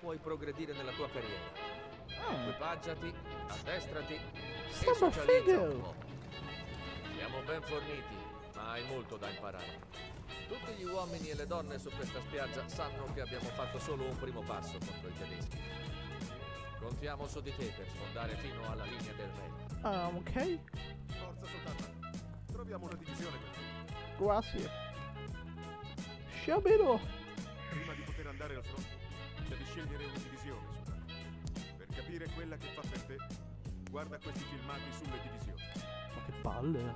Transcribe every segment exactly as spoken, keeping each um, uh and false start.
vuoi progredire nella tua carriera. Ah. Equipaggiati, addestrati e Sto socializza figo. un po'. Siamo ben forniti, ma hai molto da imparare. Tutti gli uomini e le donne su questa spiaggia sanno che abbiamo fatto solo un primo passo contro i tedeschi. Contiamo su di te per sfondare fino alla linea del re. Ah, ok. Forza soldato. Troviamo una divisione per te. Grazie. Sciabero. Prima di poter andare al fronte, devi scegliere una divisione, soldato. Per capire quella che fa per te, guarda questi filmati sulle divisioni. Ma che palle.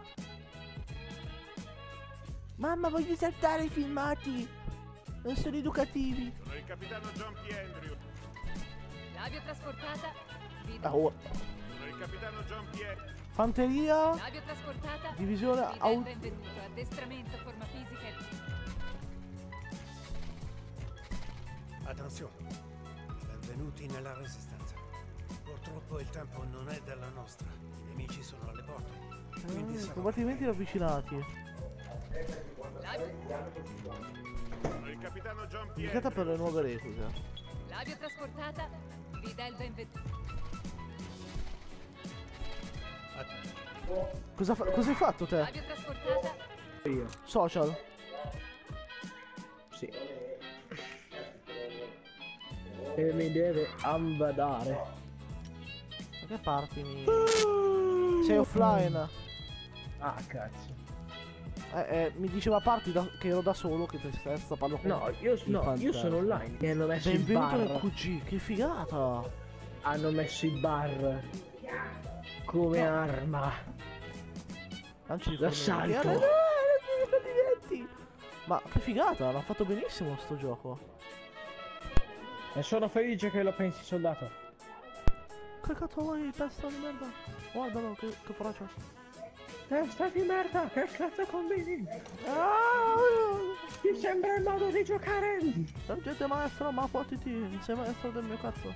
Mamma, voglio saltare i filmati. Non sono educativi. Sono il capitano John P. Andrew. L'aviotrasportata. Ah, oh. Sono il capitano John P. Andrew. Fanteria. L'aviotrasportata. Divisione Vi dà il auto. benvenuto. Addestramento, forma fisica e... Attenzione, benvenuti nella Resistenza. Purtroppo il tempo non è della nostra, i nemici sono alle porte. Quindi Mm, sarà- combattimenti ravvicinati. Sono il capitano John P. Indicata per le Andrew. nuove reclute. L'aviotrasportata. Vi dà il benvenuto. Cosa, fa- cosa hai fatto te? L'aviotrasportata. Io. Social. Sì. E mi deve ambadare. Da che parti mi... Sei offline. Ah, cazzo. Eh, eh, mi diceva parti da, che ero da solo, che tristezza, parlo con... No, io, il no, io fantasma. sono online. Mi hanno messo i Benvenuto nel bar. Q G, che figata! Hanno messo i bar come No. arma. Lanci di L'assalto. formiche. Ah, no, no, fallimenti! Ma che figata, l'hanno fatto benissimo sto gioco. E sono felice che lo pensi, soldato. Che cazzo vuoi, pezzo di merda? Guardalo, che, che faccia. Testa di merda, che cazzo combini? Ah, Ti sembra il modo di giocare? sergente maestro, ma fottiti, sei maestro del mio cazzo.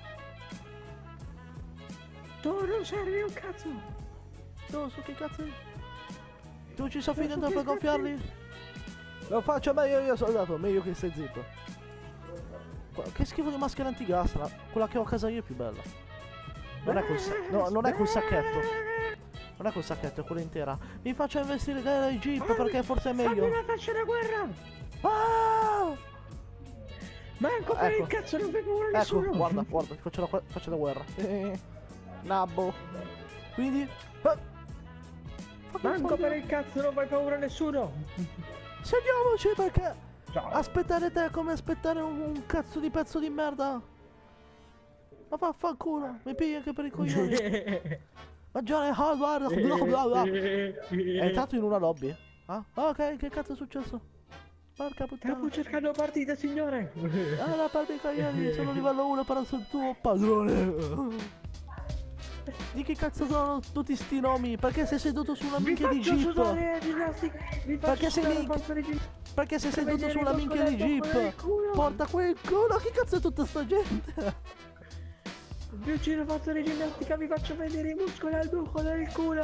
Tu non servi un cazzo. Tu, su che cazzo? Tu ci sto Tu finendo su per che gonfiarli? Lo faccio meglio io, soldato, meglio che stai zitto. Qua- Che schifo di maschera antigas, la- quella che ho a casa io è più bella. Non è col, sa- no, non è col sacchetto. Non è col sacchetto, è quella intera. Mi faccio investire dai jeep perché forse è meglio. Fammi una faccia da guerra. Ah! Manco per Ecco. il cazzo non vedo paura Ecco, nessuno. guarda, guarda, ti faccio la faccia da guerra. Eh, Nabbo. Quindi... eh. Manco per il cazzo non fai paura a nessuno. Segniamoci perché... Ciao. Aspettare te è come aspettare un, un cazzo di pezzo di merda. Ma vaffanculo, mi pigli anche per i coglioni. Mangiare hardware, bla bla bla. È entrato in una lobby. Ah, ok, che cazzo è successo? Porca puttana. Stiamo cercando partita, signore. Allora, parli i coglioni, sono livello uno però sono tuo padrone. Di che cazzo sono tutti sti nomi? Perché sei seduto su una Vi minchia di faccio jeep? sudare la ginnastica. Vi faccio Perché sei sudare lì- la pasta di jeep. Perché sei Per seduto vedere su una il minchia di muscoletto jeep? quel culo. Porta quel culo, che cazzo è tutta sta gente? Vi giro fatto di ginnastica, vi faccio vedere i muscoli al buco del culo.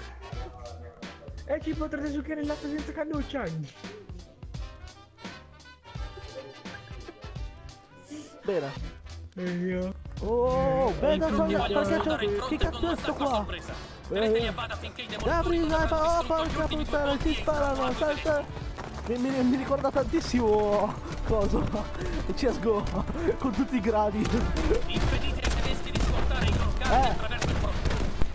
E ci potrete succhiare il latte senza cannuccia. Bene. E io. Oh, bene, I frutti sono... vogliono Perché salutare il c'è... Che fronte cazzo con è una sto strappa qua? sorpresa. Tenetevi a Eh, bada finché i Gabri, demolitori non dai, avranno oh, distrutto gli porca ultimi puttana, due si ponti sparano, e salta. tedeschi. Mi, mi, mi ricorda tantissimo... Coso... C S G O, con tutti i gradi. Impedite ai tedeschi di scortare i loro carri Eh. attraverso il fronte.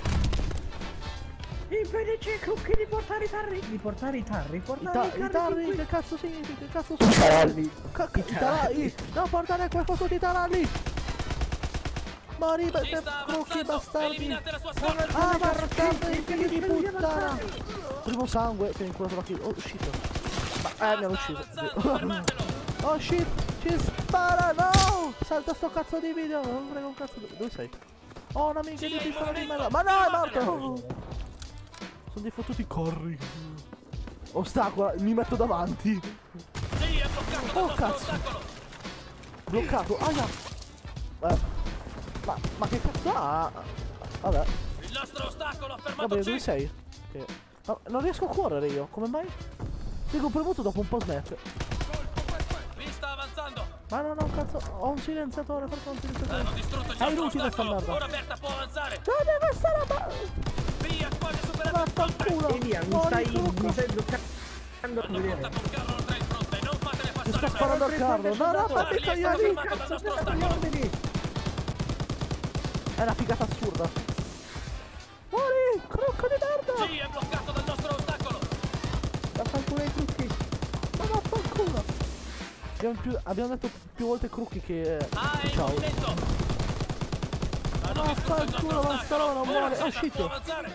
Impedici ai cucchi di portare i tarri. Di portare i tarri? I, Portare ta- i i tarri. tarri, fin che qui. cazzo significa? Che cazzo sono? I taralli. Ca- ca- I I taralli! No, portare qualcosa di taralli! Mori, Ci per sta crocchi avanzando. bastardi! Eliminate la sua scorta. Ah, bastardi, Sì, figli di sì, puttana! sì. Primo sangue, che è inculato la kill. Oh, shit! Ma, eh, mi hanno Sta ucciso. avanzando, fermatelo. Oh, shit! Ci spara, no! Salta sto cazzo di video! Non frega un cazzo. Dove sei? Oh, una minchia Sì, di pistola di movimento. merda! Ma no, è Fermatelo. morto! Sono dei fottuti corri! Ostacola, mi metto davanti! Sì, è bloccato dal Oh, nostro cazzo. ostacolo. Bloccato, aia! Eh, ma, ma che cazzo ha? Vabbè, Il nostro ostacolo ha fermato vabbè, dove C. sei? Che... ma non riesco a correre io, come mai? Dico premuto dopo un po' smette. Vi sta avanzando. Ma no, no, cazzo, ho un silenziatore, perché ho un silenziatore? Hanno distrutto il È nostro inutile sta ostacolo. merda. Ora Berta può avanzare. No, deve stare a... Via, quasi superato il fronte. Vaffanculo! E via, mi Muori, stai, trucco. mi stai bloccando a Hanno vedere. portato un carro oltre il fronte. Non fatele Mi passare. sta per- sparando a Carlo. No, no, fammi Charlie è stato coglioni! fermato dal nostro ostacolo. È una figata assurda. Muori, crocco di merda! Sì, è bloccato dal nostro ostacolo. Vaffanculo i trucchi. Ma vaffanculo! Abbiamo, più, abbiamo detto più volte Crookie che... Ah, è in ciao. movimento. Hanno distrutto il nostro Vaffanculo, Bastarone, ostacolo. muore. Ora È Zeta uscito. può avanzare.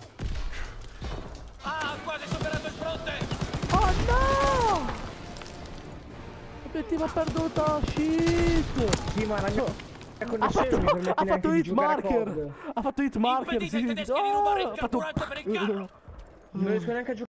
Ah, ha quasi superato il fronte. Oh no! Obiettivo perduto, shit! Sì, ma ragazzi, So- con ha le scene fatto, mi permette ha neanche fatto di hit giocare marker! COD. Ha fatto hit marker, Impedite ai sì. tedeschi di rubare il Oh, ha fatto... carburante per il carro. Non riesco neanche a giocare